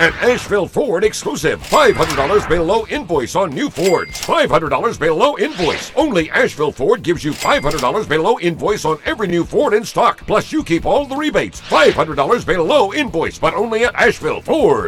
An Asheville Ford exclusive. $500 below invoice on new Fords. $500 below invoice. Only Asheville Ford gives you $500 below invoice on every new Ford in stock. Plus you keep all the rebates. $500 below invoice, but only at Asheville Ford.